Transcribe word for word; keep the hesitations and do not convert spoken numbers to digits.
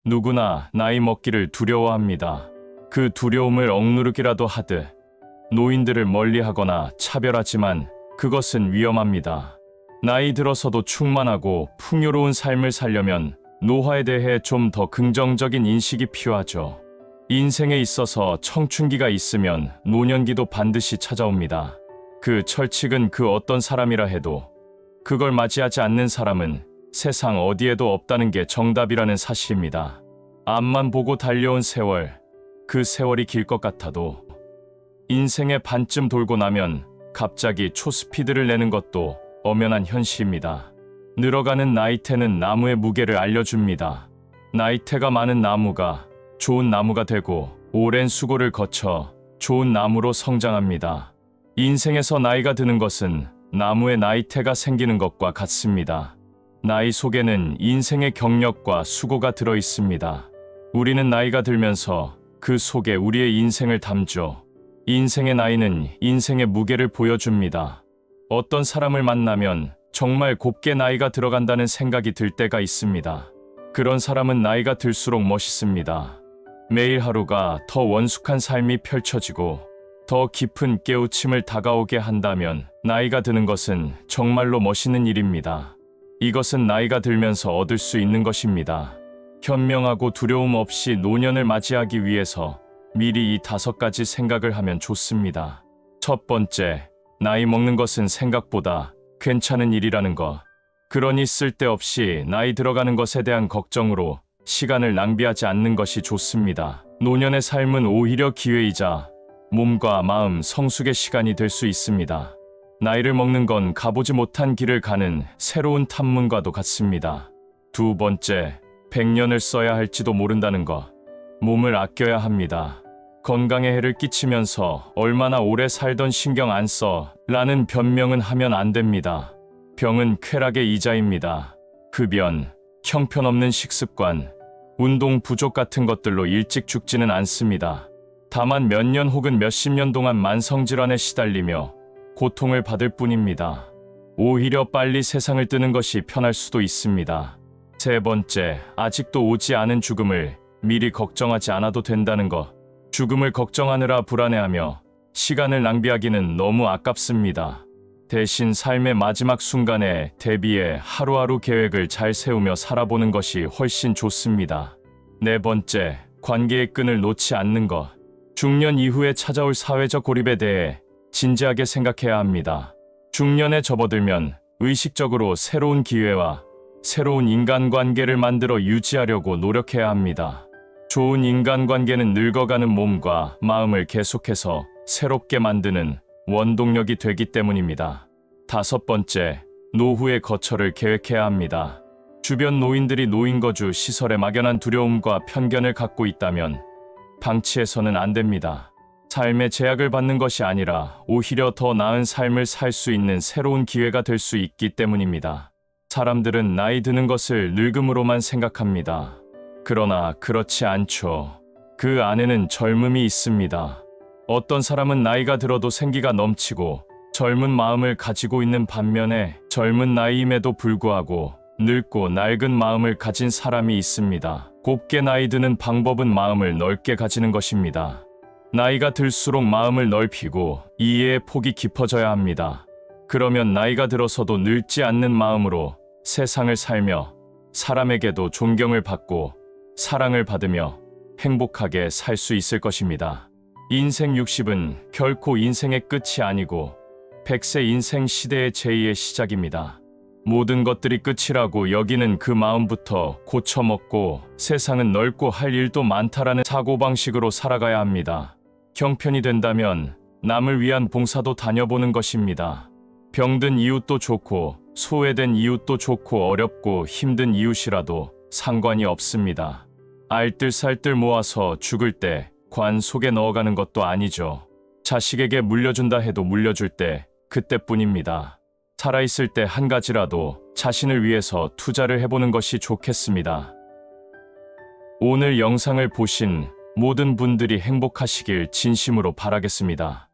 누구나 나이 먹기를 두려워합니다. 그 두려움을 억누르기라도 하듯 노인들을 멀리하거나 차별하지만 그것은 위험합니다. 나이 들어서도 충만하고 풍요로운 삶을 살려면 노화에 대해 좀 더 긍정적인 인식이 필요하죠. 인생에 있어서 청춘기가 있으면 노년기도 반드시 찾아옵니다. 그 철칙은 그 어떤 사람이라 해도 그걸 맞이하지 않는 사람은 세상 어디에도 없다는 게 정답이라는 사실입니다. 앞만 보고 달려온 세월, 그 세월이 길 것 같아도 인생의 반쯤 돌고 나면 갑자기 초스피드를 내는 것도 엄연한 현실입니다. 늘어가는 나이테는 나무의 무게를 알려줍니다. 나이테가 많은 나무가 좋은 나무가 되고 오랜 수고를 거쳐 좋은 나무로 성장합니다. 인생에서 나이가 드는 것은 나무의 나이테가 생기는 것과 같습니다. 나이 속에는 인생의 경력과 수고가 들어 있습니다. 우리는 나이가 들면서 그 속에 우리의 인생을 담죠. 인생의 나이는 인생의 무게를 보여줍니다. 어떤 사람을 만나면 정말 곱게 나이가 들어간다는 생각이 들 때가 있습니다. 그런 사람은 나이가 들수록 멋있습니다. 매일 하루가 더 원숙한 삶이 펼쳐지고 더 깊은 깨우침을 다가오게 한다면 나이가 드는 것은 정말로 멋있는 일입니다. 이것은 나이가 들면서 얻을 수 있는 것입니다. 현명하고 두려움 없이 노년을 맞이하기 위해서 미리 이 다섯 가지 생각을 하면 좋습니다. 첫 번째, 나이 먹는 것은 생각보다 괜찮은 일이라는 것. 그러니 쓸데없이 나이 들어가는 것에 대한 걱정으로 시간을 낭비하지 않는 것이 좋습니다. 노년의 삶은 오히려 기회이자 몸과 마음 성숙의 시간이 될 수 있습니다. 나이를 먹는 건 가보지 못한 길을 가는 새로운 탐문과도 같습니다. 두 번째, 백 년을 써야 할지도 모른다는 것. 몸을 아껴야 합니다. 건강에 해를 끼치면서 얼마나 오래 살던 신경 안 써 라는 변명은 하면 안 됩니다. 병은 쾌락의 이자입니다. 흡연, 형편없는 식습관, 운동 부족 같은 것들로 일찍 죽지는 않습니다. 다만 몇 년 혹은 몇십 년 동안 만성질환에 시달리며 고통을 받을 뿐입니다. 오히려 빨리 세상을 뜨는 것이 편할 수도 있습니다. 세 번째, 아직도 오지 않은 죽음을 미리 걱정하지 않아도 된다는 것. 죽음을 걱정하느라 불안해하며 시간을 낭비하기는 너무 아깝습니다. 대신 삶의 마지막 순간에 대비해 하루하루 계획을 잘 세우며 살아보는 것이 훨씬 좋습니다. 네 번째, 관계의 끈을 놓지 않는 것. 중년 이후에 찾아올 사회적 고립에 대해 진지하게 생각해야 합니다. 중년에 접어들면 의식적으로 새로운 기회와 새로운 인간관계를 만들어 유지하려고 노력해야 합니다. 좋은 인간관계는 늙어가는 몸과 마음을 계속해서 새롭게 만드는 원동력이 되기 때문입니다. 다섯 번째, 노후의 거처를 계획해야 합니다. 주변 노인들이 노인거주 시설에 막연한 두려움과 편견을 갖고 있다면 방치해서는 안 됩니다. 삶의 제약을 받는 것이 아니라 오히려 더 나은 삶을 살 수 있는 새로운 기회가 될 수 있기 때문입니다. 사람들은 나이 드는 것을 늙음으로만 생각합니다. 그러나 그렇지 않죠. 그 안에는 젊음이 있습니다. 어떤 사람은 나이가 들어도 생기가 넘치고 젊은 마음을 가지고 있는 반면에 젊은 나이임에도 불구하고 늙고 낡은 마음을 가진 사람이 있습니다. 곱게 나이 드는 방법은 마음을 넓게 가지는 것입니다. 나이가 들수록 마음을 넓히고 이해의 폭이 깊어져야 합니다. 그러면 나이가 들어서도 늙지 않는 마음으로 세상을 살며 사람에게도 존경을 받고 사랑을 받으며 행복하게 살 수 있을 것입니다. 인생 육십은 결코 인생의 끝이 아니고 백 세 인생 시대의 제이의 시작입니다. 모든 것들이 끝이라고 여기는 그 마음부터 고쳐먹고 세상은 넓고 할 일도 많다라는 사고방식으로 살아가야 합니다. 형편이 된다면 남을 위한 봉사도 다녀보는 것입니다. 병든 이웃도 좋고 소외된 이웃도 좋고 어렵고 힘든 이웃이라도 상관이 없습니다. 알뜰살뜰 모아서 죽을 때 관 속에 넣어가는 것도 아니죠. 자식에게 물려준다 해도 물려줄 때 그때뿐입니다. 살아있을 때 한 가지라도 자신을 위해서 투자를 해보는 것이 좋겠습니다. 오늘 영상을 보신 모든 분들이 행복하시길 진심으로 바라겠습니다.